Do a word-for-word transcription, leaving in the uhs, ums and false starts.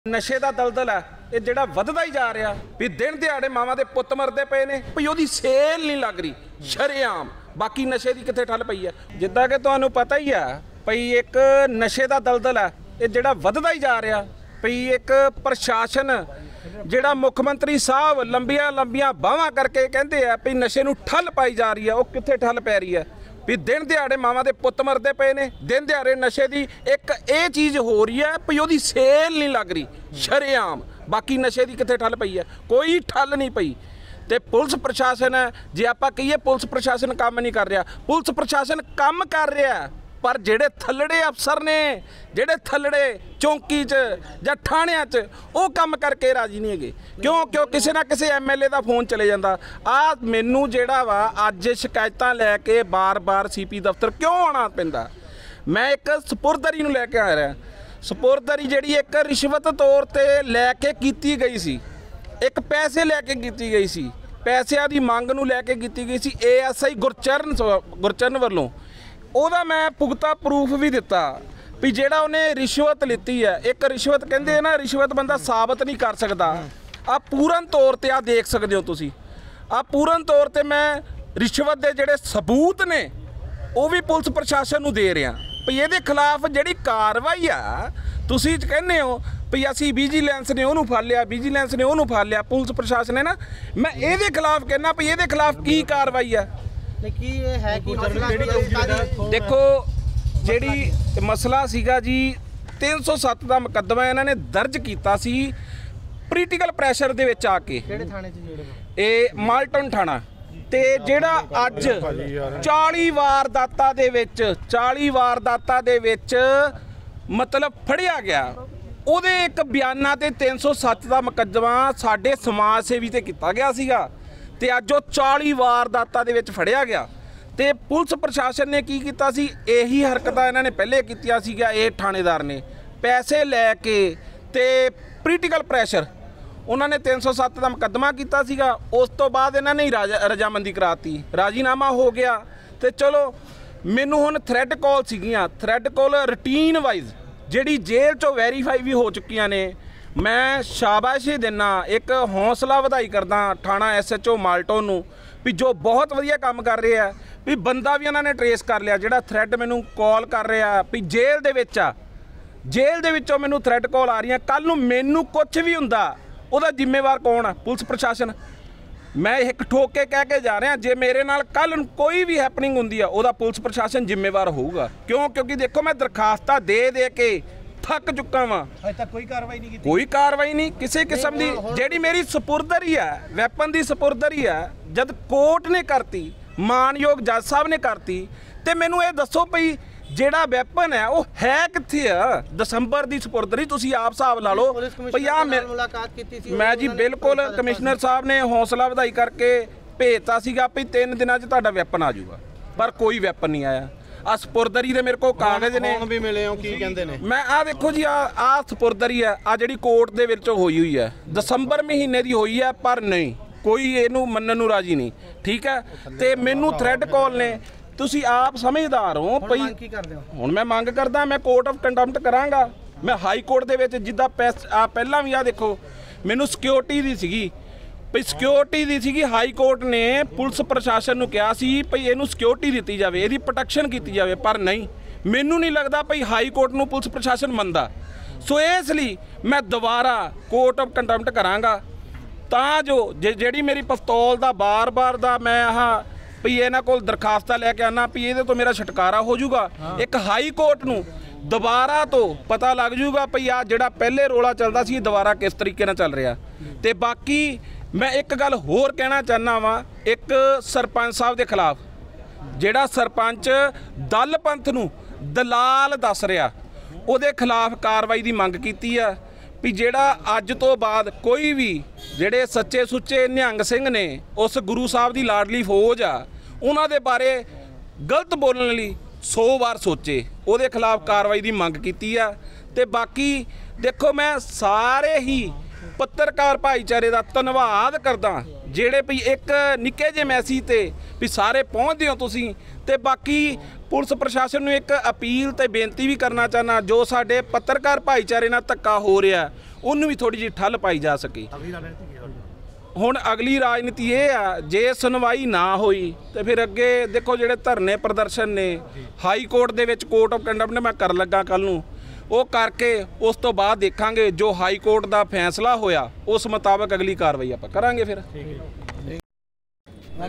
नशे का दलदल है ये जिहड़ा वधदा ही जा रहा भी दिन दिहाड़े मावां दे पुत्त मरदे पे ने भी ओहदी सेल नहीं लग रही शरेआम। बाकी नशे की कित्थे ठल पई है जिद्दां कि तुहानूं पता ही है भई एक नशे का दलदल है ये जिहड़ा वधदा ही जा रहा भई एक प्रशासन जिहड़ा मुख्यमंत्री साहब लंबियां लंबियां बाहां करके कहंदे आ भी नशे नूं ठल पाई जा रही है वो कित्थे ठल पै रही है भी दिन दिहाड़े मावां दे पुत्त मरदे पे ने दिन दिहाड़े नशे की एक ये चीज़ हो रही है भी ओहदी सेल नहीं लग रही शरेआम। बाकी नशे की कित्थे ठल पई है कोई ठल नहीं पई। ते पुलिस प्रशासन है जे आपां कहीए पुलिस प्रशासन काम नहीं कर रहा पुलिस प्रशासन काम कर रहा पर जेड़े थल्लड़े अफसर ने जेड़े थल्लड़े चौंकी च जां थाणियां च वो काम करके राजी नहीं है क्यों क्यों किसी ना किसी एम एल ए का फोन चले जाता आ मैनू जेड़ा वा अज शिकायतां लैके बार बार सी पी दफ्तर क्यों आना पैंदा। मैं एक सपुरदरी नूं लैके आ रहा सपुरदरी जिहड़ी एक रिश्वत तौर ते लैके कीती गई सी एक पैसे लैके कीती गई सी पैसिਆਂ ਦੀ ਮੰਗ ਨੂੰ ਲੈ ਕੇ ਕੀਤੀ गई सी A S I Gurcharan Gurcharan ਵੱਲੋਂ ਉਹਦਾ मैं पुगता प्रूफ भी दिता भी ਜਿਹੜਾ ਉਹਨੇ रिश्वत लीती है एक रिश्वत ਕਹਿੰਦੇ ना रिश्वत बंदा साबित नहीं कर सकता आ पूਰਨ तौर ते आ देख सकते हो तुसी आ पूਰਨ तौर ते मैं रिश्वत ਦੇ ਜਿਹੜੇ सबूत ने वो भी पुलिस प्रशासन ਨੂੰ ਦੇ ਰਿਹਾ भी ਇਹਦੇ खिलाफ ਜਿਹੜੀ कार्रवाई आ तुसी कहने हो भी असी विजिलेंस ने उन्होंने फड़ लिया विजिलेंस ने उन्होंने फड़ लिया पुलिस प्रशासन है ना मैं ये खिलाफ कहना भी ये खिलाफ की कार्रवाई है की है कि देखो जिहड़ी मसला सीगा जी तीन सौ सत्त का मुकदमा इन्होंने दर्ज किया सी पोलीटिकल प्रैशर दे विच आके ये माल्टन थाना ते जिहड़ा अज चाली वारदातां दे विच चाली वारदातां दे विच मतलब फड़िया गया ਉਹਦੇ एक बयाना ते तीन सौ सत्त का मुकदमा साडे समाज सेवी ते किया गया सीगा ते अज वो चाली वारदातां दे विच फड़िया गया ते पुलिस प्रशासन ने की कीता सी यही हरकतां इन्हां ने पहले कीतियां सीगा ये थाणेदार ने पैसे लैके ते पोलीटिकल प्रैशर उन्होंने तीन सौ सत्त का मुकदमा किया सीगा उस तो बाद इन्हां ने राजा रजामंदी कराती राजीनामा हो गया ते चलो मैनू हुण थ्रैड कॉल सीगियां थ्रैड कॉल रूटीन वाइज जिहड़ी जेल चो वैरीफाई भी हो चुकियां ने मैं शाबाशी देना एक हौसला वधाई करदा थाणा एस एच ओ माल्टन नूं भी जो बहुत वधिया काम कर रहे हैं भी बंदा भी उन्होंने ट्रेस कर लिया जिहड़ा थ्रैड मैनू कॉल कर रहा भी जेल दे विच आ जेल दे विचों मैनू थ्रैड कॉल आ रही कल नूं मैनू कुछ भी हुंदा उहदा जिम्मेवार कौन है पुलिस प्रशासन। मैं एक ठोक के कह के जा रहा जे मेरे नाल कल कोई भी हैपनिंग हुंदी है उहदा पुलिस प्रशासन जिम्मेवार होगा क्यों क्योंकि देखो मैं दरखास्तां दे दे के थक चुका वां अजे तक कोई कार्रवाई नहीं की कोई कार्रवाई नहीं किसी किस्म की जिहड़ी मेरी सपुरदरी है वैपन की सपुरदरी है जब कोर्ट ने करती मानयोग जज साहब ने करती तो मैनू ये दसो भई ਜਿਹੜਾ ਵੈਪਨ है वो है कित्थे आ दसंबर की सपुरदरी तुसी आप हिसाब ला लो भई आ मुलाकात कीती सी मैं जी बिल्कुल कमिश्नर साहब ने हौसला वधाई करके भेजता सीगा भी तीन दिनों च तुहाडा वैपन आ जाऊगा पर कोई वैपन नहीं आया। आ सपुरदरी दे मेरे को कागज ने भी मिले हो की कहंदे ने मैं आ देखो जी आ आ सपुरदरी है आ जिहड़ी कोर्ट दे विच होई हुई है दसंबर महीने की होई है पर नहीं कोई इहनूं मन्नण नूं राजी नहीं ठीक है ते मैनू थ्रैड कॉल ने तुसी आप समझदार हो पई हुण मैं मंग करदा मैं कोर्ट ऑफ कंडम्प्ट करांगा मैं हाई कोर्ट दे विच जिद्दां आ पहलां भी आ देखो मैनू सिक्योरिटी दी सीगी भई सिक्योरिटी दी सीगी हाई कोर्ट ने पुलिस प्रशासन नूं कहा सी भई इहनूं सिक्योरिटी दित्ती जावे इहदी प्रोटैक्शन कीती जावे पर नहीं मैनू नहीं लगदा भई हाई कोर्ट नूं पुलिस प्रशासन मंनदा सो इस लई मैं दोबारा कोर्ट ऑफ कंडम्प्ट करांगा तां जो जिहड़ी मेरी पिस्तौल दा बार बार दा मैं आह भी इन्हां कोल दरखास्तां लैके आना भी ये तो मेरा छुटकारा हो जाऊगा हाँ। एक हाई कोर्ट नूं दोबारा तो पता लग जूगा भी आ जिहड़ा पहले रोला चलदा सी दोबारा किस तरीके नाल चल रहा ते बाकी मैं एक गल होर कहना चाहना वा एक सरपंच साहब के खिलाफ जिहड़ा सरपंच दल पंथ नूं दलाल दस रहा उहदे खिलाफ कार्रवाई की मंग कीती है भी जिहड़ा अज तो बाद कोई भी जिहड़े सच्चे सुच्चे निहंग सिंह ने उस गुरु साहब की लाडली फौज आ उन्हां दे बारे गलत बोलण लई सौ बार सोचे उहदे खिलाफ कार्रवाई की मंग कीती है ते बाकी देखो मैं सारे ही पत्रकार भाईचारे का धन्नवाद करदा जिहड़े भी एक निक्के जे मैसेज ते भी सारे पहुँचते हो तुसीं ते बाकी पुलिस प्रशासन नूं एक अपील ते बेनती भी करना चाहना जो साडे पत्रकार भाईचारे नाल धक्का हो रहा ਉਹਨੂੰ ਵੀ ਥੋੜੀ ਜਿਹੀ ਠੱਲ ਪਾਈ ਜਾ ਸਕੇ। ਹੁਣ ਅਗਲੀ ਰਾਜਨੀਤੀ ਇਹ ਆ, ਜੇ ਸੁਣਵਾਈ ਨਾ ਹੋਈ ਤੇ ਫਿਰ ਅੱਗੇ ਦੇਖੋ ਜਿਹੜੇ ਧਰਨੇ ਪ੍ਰਦਰਸ਼ਨ ਨੇ ਹਾਈ ਕੋਰਟ ਦੇ ਵਿੱਚ, ਕੋਰਟ ਆਫ ਕੰਡਮਟ ਮੈਂ ਕਰਨ ਲੱਗਾ ਕੱਲ ਨੂੰ, ਉਹ ਕਰਕੇ ਉਸ ਤੋਂ ਬਾਅਦ ਦੇਖਾਂਗੇ ਜੋ ਹਾਈ ਕੋਰਟ ਦਾ ਫੈਸਲਾ ਹੋਇਆ ਉਸ ਮੁਤਾਬਕ ਅਗਲੀ ਕਾਰਵਾਈ ਆਪਾਂ ਕਰਾਂਗੇ ਫਿਰ।